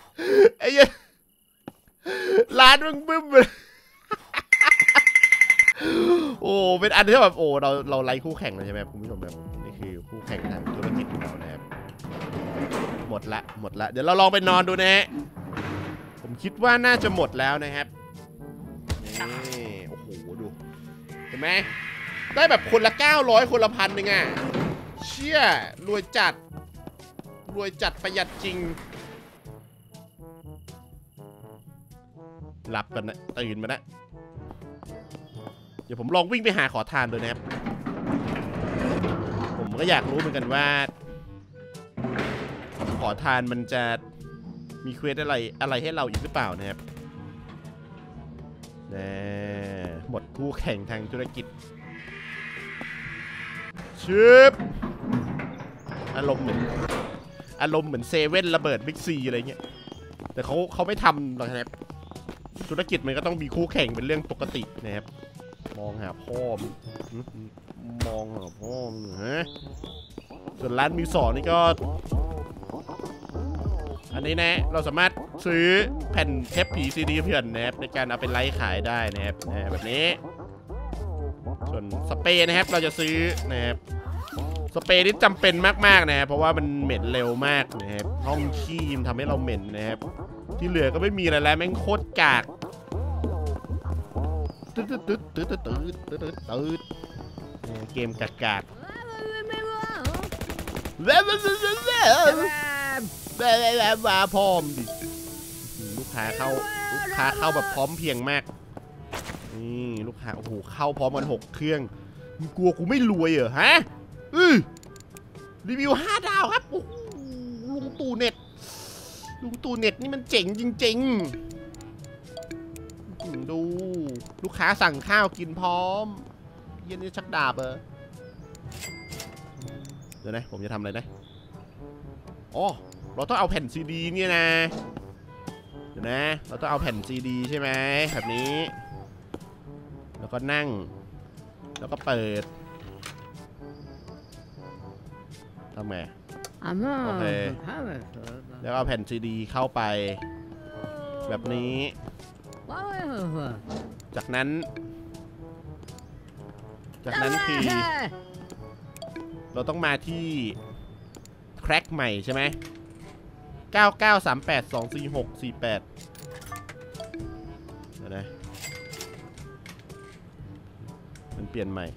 ไอ้เหี้ยร้านมึงบึ้มเลยโอ้เป็นอันที่แบบโอ้เราไล่คู่แข่งเลยใช่ไหมคุณผู้ชมแบบนี่คือคู่แข่งทางธุรกิจของเรานะครับหมดละเดี๋ยวเราลองไปนอนดูนะฮะผมคิดว่าน่าจะหมดแล้วนะครับนี่โอ้โหดูเห็นไหมได้แบบคนละ900คนละ1,000นึงอ่ะเชี่ยรวยจัดประหยัดจริงหลับกันนะตื่นมานะเดี๋ยวผมลองวิ่งไปหาขอทานดูนะครับผมก็อยากรู้เหมือนกันว่าขอทานมันจะมีเควสอะไรให้เราอีกหรือเปล่านะครับหมดคู่แข่งทางธุรกิจชืบอารมณ์เหมือนเซเว่นระเบิดบิ๊กซีอะไรเงี้ยแต่เขาไม่ทำหรอกครับธุรกิจมันก็ต้องมีคู่แข่งเป็นเรื่องปกตินะครับมองหาพ่อฮะส่วนร้านมือสองนี่ก็อันนี้นะเราสามารถซื้อแผ่นเทปผีซีดีเพื่อนนะครับในการเอาไปไลฟ์ขายได้นะครับแบบนี้ส่วนสเปรย์นะครับเราจะซื้อนะครับสเปรย์นี่จำเป็นมากๆนะครับเพราะว่ามันเหม็นเร็วมากนะครับห้องขี้มันทำให้เราเหม็นนะครับที่เหลือก็ไม่มีอะไรแล้วแม่งโคตรกากเกมกากมาพร้อมดิลูกค้าเข้าแบบพร้อมเพียงมากนี่ลูกค้าโอ้โหเข้าพร้อมกัน6 เครื่องมึงกลัวกูไม่รวยเหรอฮะรีวิว5 ดาวครับโอ้โหลุงตู่เน็ตนี่มันเจ๋งจริงๆดูลูกค้าสั่งข้าวกินพร้อมเย็นนี้ชักดาบเดี๋ยวนะผมจะทำอะไรนะอ๋อเราต้องเอาแผ่นซีดีเนี่ยนะเดี๋ยวนะเราต้องเอาแผ่นซีดีใช่ไหมแบบนี้แล้วก็นั่งแล้วก็เปิดทำไงโอเคแล้วเอาแผ่นซีดีเข้าไปแบบนี้จากนั้นคือเราต้องมาที่แคร็กใหม่ใช่ไหม993824648เดี๋ยวนะมันเปลี่ยนใหม่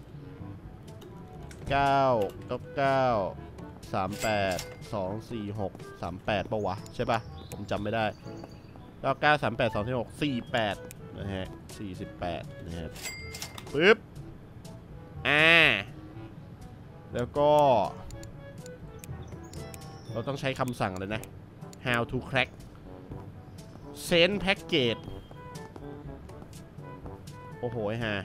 993824638ปะวะใช่ปะผมจำไม่ได้993824648นะฮะ48นะฮะปึ๊บแล้วก็เราต้องใช้คำสั่งเลยนะ how to crack send package โอ้โหฮะ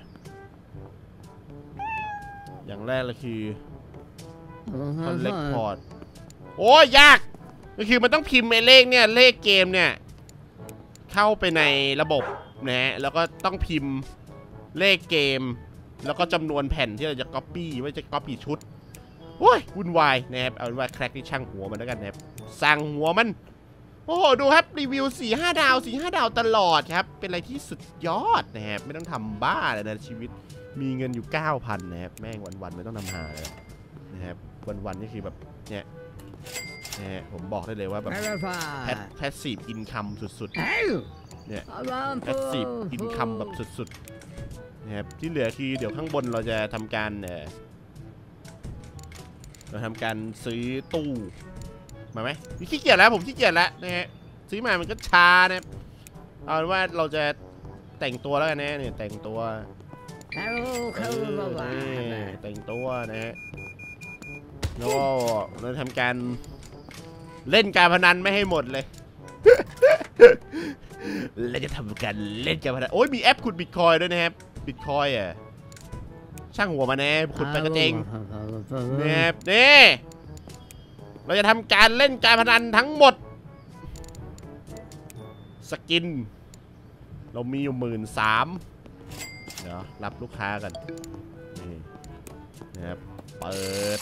อย่างแรกเลยคือ collect port โอ้ยยากก็คือมันต้องพิมพ์เลขเนี่ยเลขเกมเนี่ยเข้าไปในระบบนะฮะแล้วก็ต้องพิมพ์เลขเกมแล้วก็จำนวนแผ่นที่เราจะ copy ว่าจะ copy ชุดโอ้ยวุ่นวายนะครับเอาเป็นว่าแคร็กที่ช่างหัวมันแล้วกันนะครับสั่งหัวมันโอ้โหดูครับรีวิว4-5 ดาว4-5 ดาวตลอดครับเป็นอะไรที่สุดยอดนะครับไม่ต้องทำบ้าเลยนะชีวิตมีเงินอยู่ 9,000 นะครับแม่งวันๆไม่ต้องทำหาเลยนะครับวันๆนี่คือแบบเนี่ยผมบอกได้เลยว่าแบบแพสซีฟอินคัมสุดๆเนี่ยแพสซีฟอินคัมแบบสุดๆนะครับที่เหลือคือเดี๋ยวข้างบนเราจะทำการซื้อตู้มาไหมนี่ขี้เกียจแล้วผมขี้เกียจแล้วนะฮะซื้อมามันก็ช้านะเอาเป็นว่าเราจะแต่งตัวแล้วกันนะเนี่ยแต่งตัวแต่งตัวนะฮะแล้วก็เราทำการเล่นการพนันไม่ให้หมดเลยเราจะทำการเล่นการพนันโอ้ยมีแอปขุดบิตคอยด้วยนะครับบิตคอยช่างหัวมาแน่ขุดไปก็เจ๊งนี่เราจะทำการเล่นการพนันทั้งหมดสกินเรามีอยู่13,000เดี๋ยวรับลูกค้ากันนี่นะครับเปิด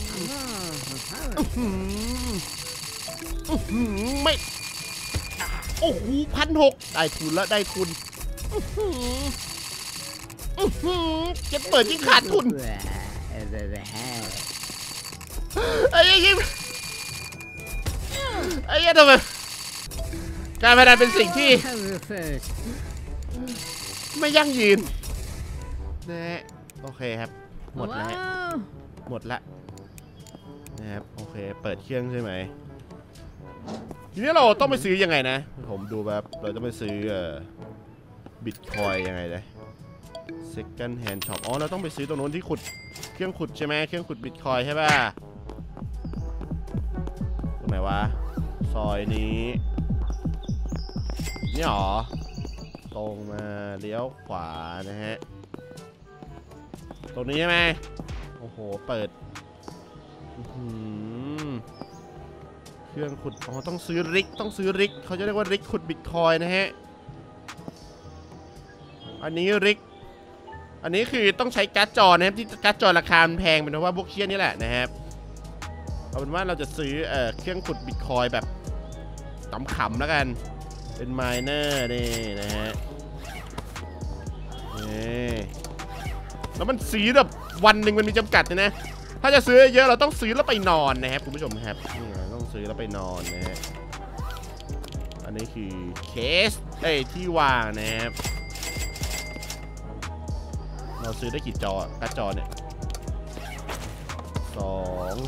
ไม่โอ้โห1,600ได้ทุนแล้วได้ทุนจะเปิดยิ่งขาดทุนไอ้ยิ่งทำไมการพนันเป็นสิ่งที่ไม่ยั่งยืนนะโอเคครับหมดแล้วหมดละนะครับโอเคเปิดเครื่องใช่ไหมทีนี้เราต้องไปซื้อยังไงนะผมดูแบบเราต้องไปซื้อบิตคอยยังไงเลย second hand shop อ๋อเราต้องไปซื้อตรงนู้นที่ขุดเครื่องขุดใช่ไหมเครื่องขุดบิตคอยใช่ป่ะตรงไหนวะซอยนี้นี่หรอตรงมาเลี้ยวขวานะฮะตรงนี้ใช่ไหมโอ้โหเปิดเครื่องขุดอ๋อต้องซื้อริกเขาจะเรียกว่าริกขุดบิตคอยนะฮะอันนี้ริกอันนี้คือต้องใช้การ์ดจอนะครับที่การ์ดจอราคาแพงเป็นเพราะว่าพวกเชี่ยนี่แหละนะครับเอาเป็นว่าเราจะซื้อเครื่องขุดบิตคอยแบบขำๆแล้วกันเป็นไมเนอร์นี่นะฮะนี่แล้วมันซื้อแบบวันหนึ่งมันมีจำกัดนะถ้าจะซื้อเยอะเราต้องซื้อแล้วไปนอนนะครับคุณผู้ชมครับนี่ต้องซื้อแล้วไปนอนนะฮะอันนี้คือเคสที่วางนะครับเราซื้อได้กี่จอการ์ดจอเนี่ย2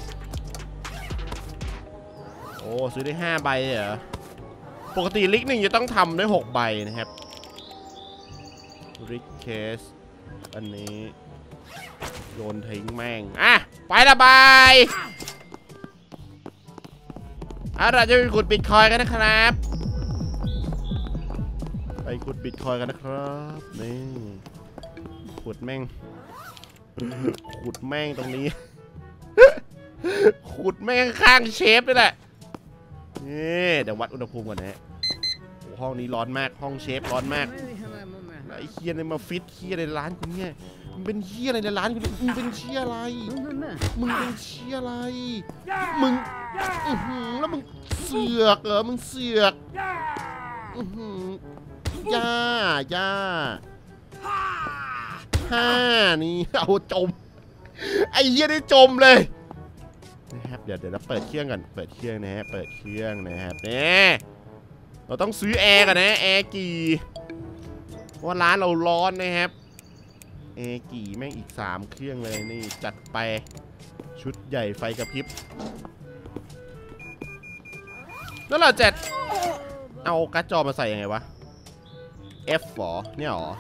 โอ้ซื้อได้5ใบเหรอปกติลิกหนึ่งจะต้องทำได้6ใบนะครับริกเคสอันนี้โยนทิ้งแม่งอ่ะไปละบายเราจะไปขุดบิตคอยกันนะครับไปขุดบิตคอยกันนะครับนี่ขุดแม่งขุดแม่งตรงนี้ขุดแม่งข้างเชฟนี่แหละนี่เดี๋ยววัดอุณหภูมิก่อนนะห้องนี้ร้อนมากห้องเชฟร้อนมากไอ้เฮียอะไรมาฟิตเฮียอะไรร้านคุณเนี่ยมึงเป็นเฮียอะไรในร้านคุณมึงเป็นเฮียอะไรมึงเป็นเฮียอะไรมึงแล้วมึงเสือกเหรอมึงเสือกย่านี่เอาจมไอ้เฮียได้จมเลยนะครับเดี๋ยวเราเปิดเครื่องก่อนเปิดเครื่องนะฮะเปิดเครื่องนะครับเนี่ยเราต้องซื้อแอร์กันนะแอร์กี่ว่าร้านเราร้อนนะครับแอร์กี่แม่งอีก3เครื่องเลยนี่จัดไปชุดใหญ่ไฟกระพริบแล้วเราจะเอาการ์ดจอมาใส่ยังไงวะ F หรอเนี่ยหรอ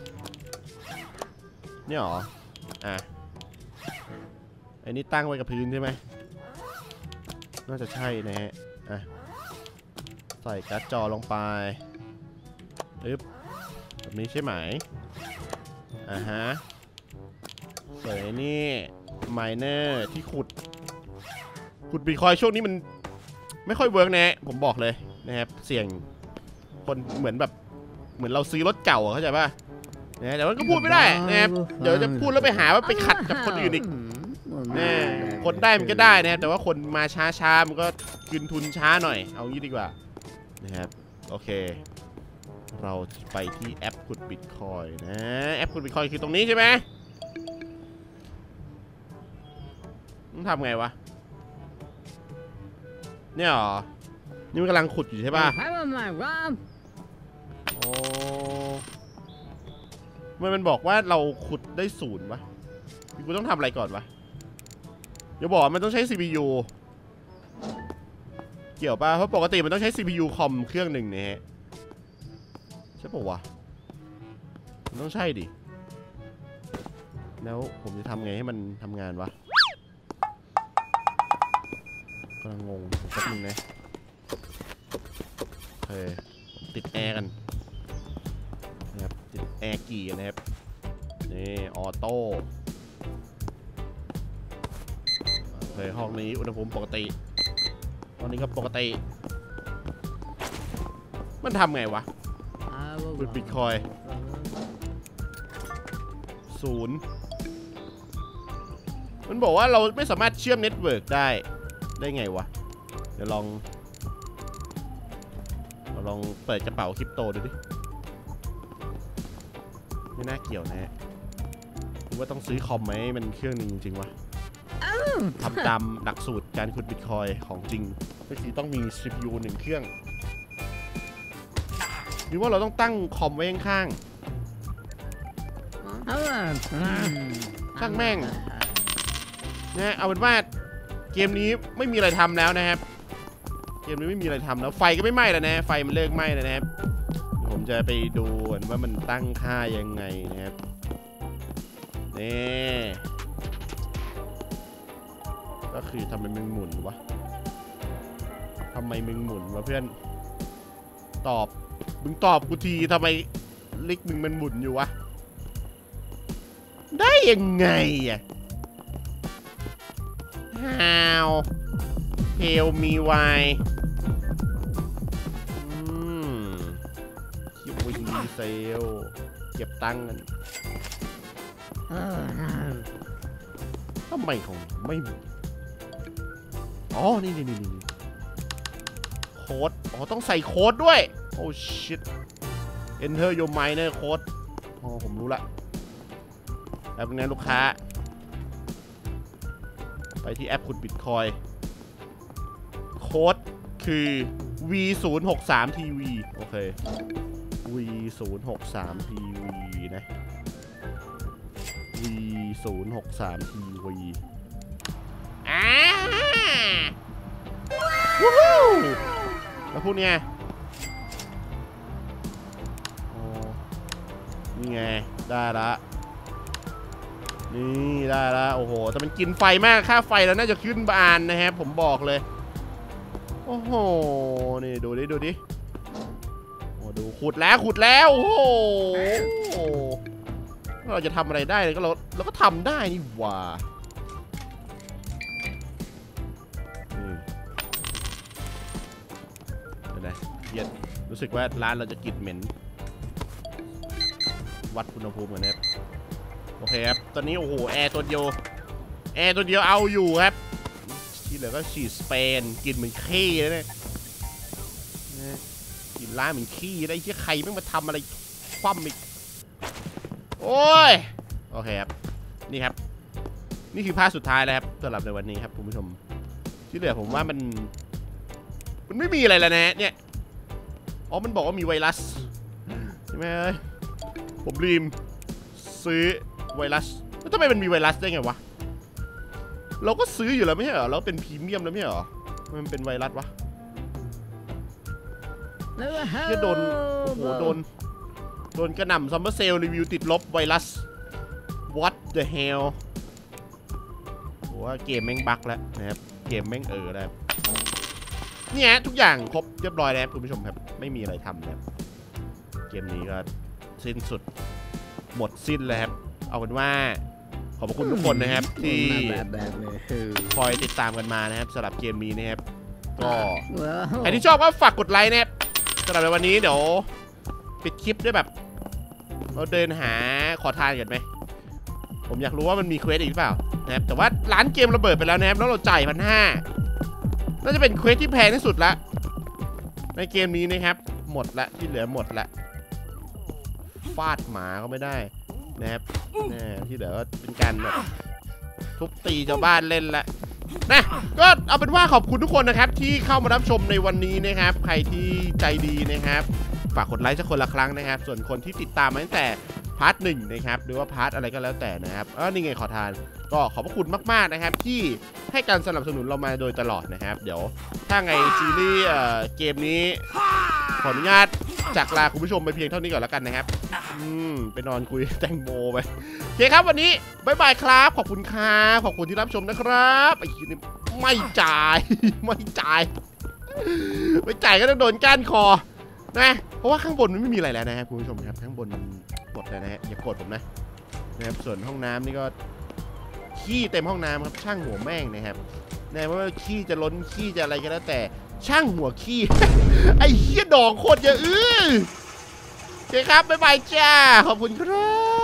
อ่ะไอ้นี่ตั้งไว้กับพื้นใช่ไหมน่าจะใช่นะฮะอ่ะใส่การ์ดจอลงไปปึ๊บแบบนี้ใช่ไหมฮะใส่นี่ไมเนอร์ที่ขุดบิตคอยช่วงนี้มันไม่ค่อยเวิร์กนะผมบอกเลยนะครับเสี่ยงคนเหมือนเราซื้อรถเก่าเข้าใจป่ะนะแต่ว่าก็พูดไม่ได้นะครับเดี๋ยวจะพูดแล้วไปหาว่าไปขัดกับคนอื่นอีกคนได้มันก็ได้นะครับแต่ว่าคนมาช้ามันก็คืนทุนช้าหน่อยเอางี้ดีกว่านะครับโอเคเราไปที่แอปขุดบิตคอยนะแอปขุดบิตคอยคือตรงนี้ใช่ไหมต้องทำไงวะเนี่ยหรอนี่มันกำลังขุดอยู่ใช่ป่ะโอ้มันบอกว่าเราขุดได้0วะกูต้องทำอะไรก่อนวะอย่าบอกมันต้องใช้ CPU เกี่ยวป่ะเพราะปกติมันต้องใช้ CPU คอมเครื่องหนึ่งเนี่ยใช่ป่ะวะมันต้องใช่ดิแล้วผมจะทำไงให้มันทำงานวะกำลังงงแป๊บนึงนะโอเคติดแอร์กันนะครับติดแอร์กี่นะครับนี่ออโต้โอเคห้องนี้อุณหภูมิปกติห้องนี้ก็ปกติมันทำไงวะบิตคอย0มันบอกว่าเราไม่สามารถเชื่อมเน็ตเวิร์กได้ไงวะเดี๋ยวลองลองเปิดกระเป๋าคริปโตดูดิไม่น่าเกี่ยวนะหรือว่าต้องซื้อคอมไหมมันเครื่องนึงจริงวะทำตามหลักสูตรการขุดบิตคอยของจริงก็คือต้องมี CPU 1 เครื่องหรือว่าเราต้องตั้งคอมไว้ข้างๆช่างแม่งนะเอาเป็นว่าเกมนี้ไม่มีอะไรทำแล้วนะครับเกมนี้ไม่มีอะไรทำแล้วไฟก็ไม่ไหม้แล้วนะไฟมันเลิกไหม้แล้วนะครับผมจะไปดูว่ามันตั้งค่ายังไงนะครับนี่ก็คือทำไมมึงหมุนวะทำไมมึงหมุนวะเพื่อนมึงตอบกูทีทำไมลิกมึงมันหมุนอยู่วะได้ยังไงอะHow Tell me why คิววีเซลเก็บตังค์กันทำไมของไม่อ๋อนี่โค้ดอ๋อต้องใส่โค้ดด้วยโอ้ shit enter your miner โค้ดอ๋อผมรู้ละแล้วเป็นไงลูกค้าไปที่แอปขุดบิตคอยโค้ดคือ V063TV โอเค V063TV นะ V063TV วู้ฮู้แล้วพวกเนี้ยนี่ไงได้ละนี่ได้แล้วโอ้โหแต่มันกินไฟมากค่าไฟแล้วน่าจะขึ้นบานนะครับผมบอกเลยโอ้โหนี่ดูดิโอ้ดูขุดแล้วโอ้โหเราจะทำอะไรได้เลยก็เราก็ทำได้นี่หว่าเดี๋ยวนะเย็นรู้สึกว่าร้านเราจะกลิ่นเหม็นวัดอุณหภูมิกันนะครับโอเคครับตอนนี้โอ้โหแอร์ตัวเดียวเอาอยู่ครับที่เหลือก็ฉีดสเปนกินเหมือนขี้เลยเนี่ยกินร้านเหมือนขี้ได้ที่ใครไม่มาทำอะไรคว่ำอีกโอ้ยโอเคครับนี่ครับนี่คือภาพสุดท้ายแล้วครับสำหรับในวันนี้ครับคุณผู้ชมที่เหลือผมว่ามันไม่มีอะไรแล้วนะเนี่ยอ๋อมันบอกว่ามีไวรัสใช่ไหมผมลืมซื้อไวรัสแล้วทำไมมันมีไวรัสได้ไงวะเราก็ซื้ออยู่แล้วไม่ใช่เหรอเราเป็นพรีเมียมแล้วไม่ใช่เหรอมันเป็นไวรัสวะที่โดนโอ้โหโดนกระหน่ำซัมเมอร์เซลรีวิวติดลบไวรัส What the hell ผมว่าเกมแม่งบั๊กแล้วนะครับเกมแม่งแล้วเนี่ยทุกอย่างครบเรียบร้อยแล้วคุณผู้ชมครับไม่มีอะไรทำนะครับเกมนี้ก็สิ้นสุดหมดสิ้นแล้วครับเอาเป็นว่าขอบคุณทุกคนนะครับที่คอยติดตามกันมานะครับสำหรับเกมนี้นะครับก็ใครที่ชอบก็ฝากกดไลค์นะครับสำหรับในวันนี้เดี๋ยวปิดคลิปด้วยแบบเราเดินหาขอทานกันไหมผมอยากรู้ว่ามันมีเควสอีกหรือเปล่านะครับแต่ว่าร้านเกมระเบิดไปแล้วนะครับแล้วเราจ่าย1,500น่าจะเป็นเควสที่แพงที่สุดละในเกมนี้นะครับหมดละที่เหลือหมดละฟาดหมาก็ไม่ได้นะครับที่เหลือก็เป็นการแบบทุบตีชาวบ้านเล่นละนะก็เอาเป็นว่าขอบคุณทุกคนนะครับที่เข้ามารับชมในวันนี้นะครับใครที่ใจดีนะครับฝากกดไลค์สักคนละครั้งนะครับส่วนคนที่ติดตามมาตั้งแต่พาร์ท 1นะครับหรือว่าพาร์ทอะไรก็แล้วแต่นะครับนี่ไงขอทานก็ขอบพระคุณมากๆนะครับที่ให้การสนับสนุนเรามาโดยตลอดนะครับเดี๋ยวถ้าไงซีรีส์เกมนี้ขออนุญาตจากลาคุณผู้ชมไปเพียงเท่านี้ก่อนแล้วกันนะครับไปนอนคุยแตงโมไปโอเคครับวันนี้บ๊ายบายครับขอบคุณครับขอบคุณที่รับชมนะครับไอ้ทีนี้ไม่จ่ายไม่จ่ายก็ต้องโดนก้านคอนะเพราะว่าข้างบนมันไม่มีอะไรแล้วนะครับคุณผู้ชมครับข้างบนมันหมดแล้วนะฮะอย่าโกรธผมนะครับส่วนห้องน้ำนี่ก็ขี้เต็มห้องน้ำครับช่างหัวแม่งนะครับแน่ว่าขี้จะล้นขี้จะอะไรก็แล้วแต่ช่างหัวขี้ ไอ้เหี้ยดอกโคตรเยอะโอเคครับบ๊ายบายจ้าขอบคุณครับ